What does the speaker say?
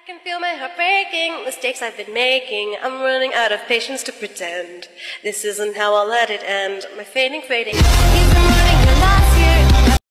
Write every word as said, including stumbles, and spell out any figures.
can feel my heart breaking, mistakes I've been making. I'm running out of patience to pretend. This isn't how I'll let it end. My fading, fading. You've been running your last year.